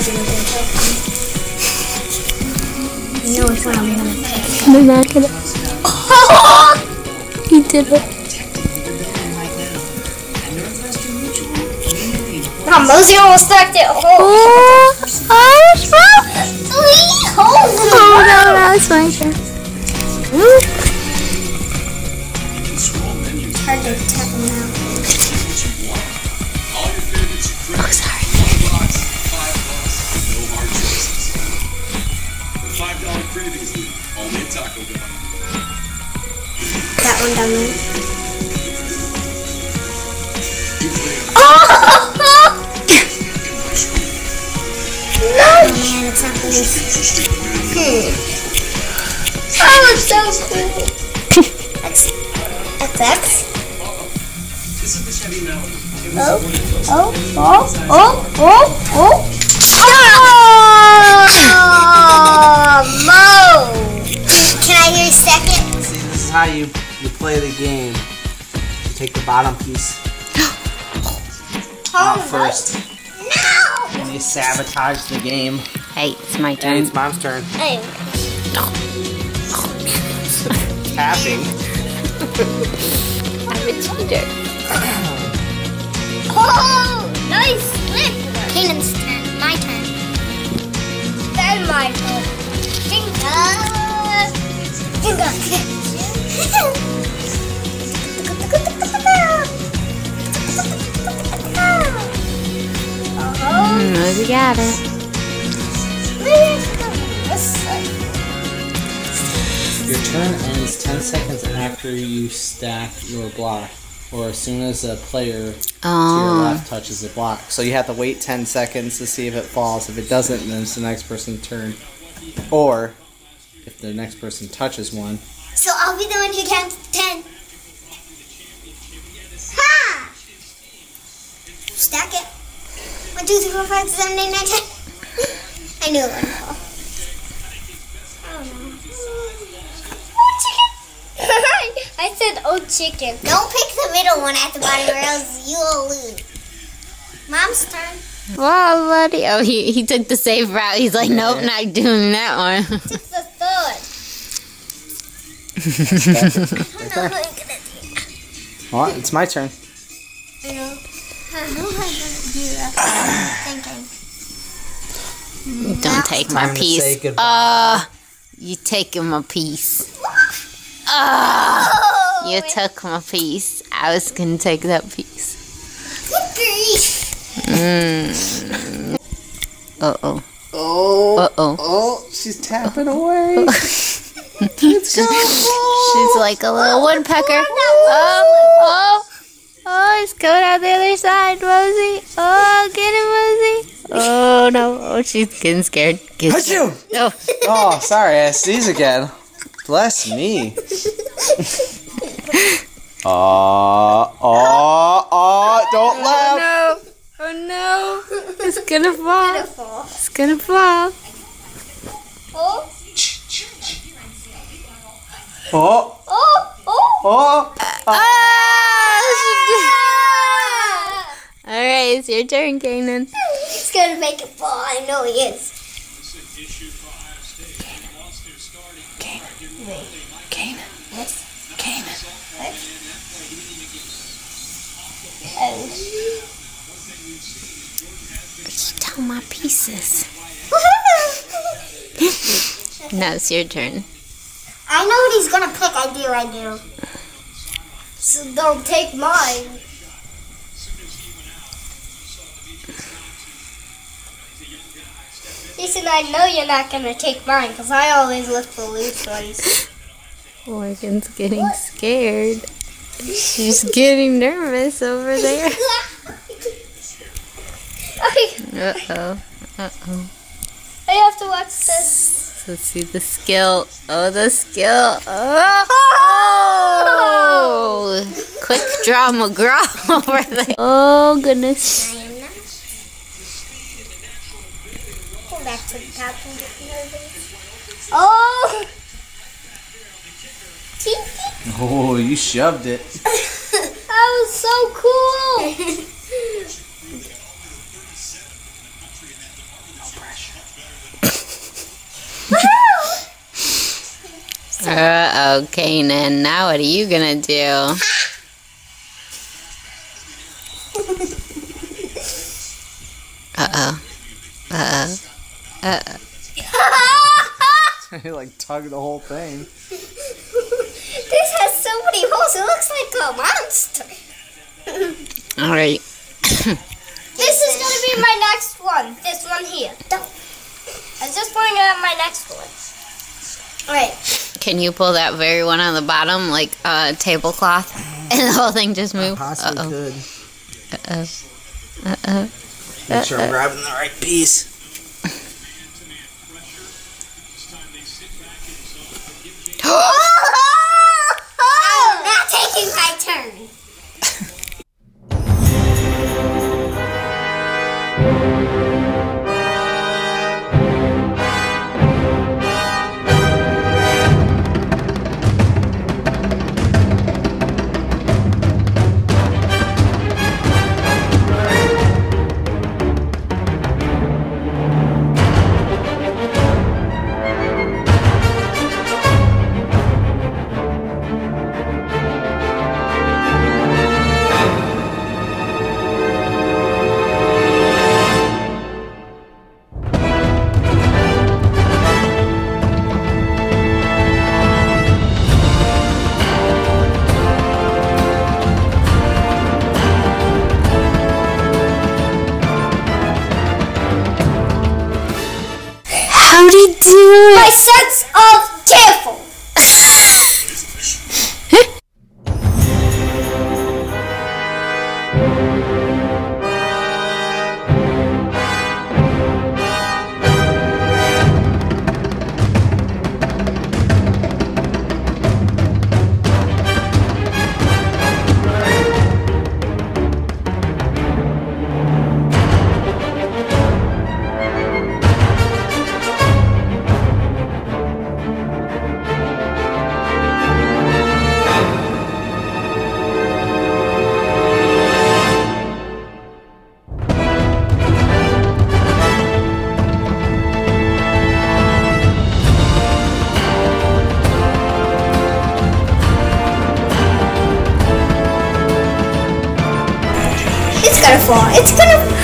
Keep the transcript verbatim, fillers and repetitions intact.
You know which one I'm gonna pick. I'm not gonna. He did it. Oh, Mosey almost stacked it. Oh, Oh, oh, three holes in the oh row. no, that's my turn. Ooh. Hard to tap them out. Oh, sorry. five dollar cravings lead, only at Taco Bell. That one down there. Oh! Oh man, it's not this. Hmm. Oh, it's so cool. That's F X. This is the Chevy Malibu. Oh, oh, oh, oh, oh, oh. Oh, Mo. Can I hear a second? See, this is how you, you play the game. You take the bottom piece out first. No. And you sabotage the game. Hey, it's my And turn. it's Mom's turn. Hey. Tapping. I'm a cheater. Oh, nice flip. Cainan's turn. My turn. Then my turn. Finger. Finger. Oh, Mm, we got it. Your turn ends ten seconds after you stack your block, or as soon as a player to your Oh. left touches the block. So you have to wait ten seconds to see if it falls. If it doesn't, then it's the next person's turn. Or if the next person touches one. So I'll be the one who counts to ten. Ha! Stack it. One, two, three, four, five, six, seven, eight, nine, ten. I knew it would fall. Oh no. Oh, chicken! I said, oh, chicken. Don't pick the middle one at the bottom or else you will lose. Mom's turn. Whoa, buddy. Oh, he, he took the safe route. He's like, nope, not doing that one. Took the third. Right there. Well, it's my turn. I know. I know I'm gonna do that. Thinking. Don't take my Time to say piece. goodbye. Ah, you taking my piece. Ah, Oh, you took my piece. I was gonna take that piece. Mm. Uh oh. Oh. Uh oh. Oh, she's tapping away. It's gonna fall. She's like a little woodpecker. Oh, oh, oh, it's going out the other side, Rosie. Oh, get it, Rosie. Oh no. Oh, she's getting scared. Get Achoo! Oh. Oh, sorry, I sneeze again. Bless me. Aw, aw, aw, don't laugh. No. Oh no. It's gonna fall. It's gonna fall. Oh, Oh, oh, oh. oh. Ah! Alright, it's your turn, Cainan. He's gonna make it fall. I know he is. Cainan. Cainan. What? Cainan. What? Oh. Tell my pieces. Now it's your turn. I know what he's gonna pick. I do, I do. So don't take mine. Jason, I know you're not gonna take mine because I always look for loose ones. Morgan's getting scared. She's getting nervous over there. Uh-oh. Uh-oh. I have to watch this. Let's see the skill. Oh, the skill. Oh! Oh! Quick draw McGraw over there. Oh, goodness. I am not. Go back to the top and get nervous. Oh! Oh, you shoved it. That was so cool! turn. Uh-oh, Cainan. Now what are you gonna do? Uh-oh. Uh-oh. Uh-oh. You like tug the whole thing. This has so many holes. It looks like a monster. Alright. This is going to be my next one. This one here. I was just putting it on my next one. Alright. Can you pull that very one on the bottom, like a uh, tablecloth, and the whole thing just moved? I possibly Uh-oh. could. Uh-oh. Uh-oh. Make sure I'm grabbing the right piece. I'm not taking my turn. How'd he do it? My sense of careful. It's gonna fall. It's gonna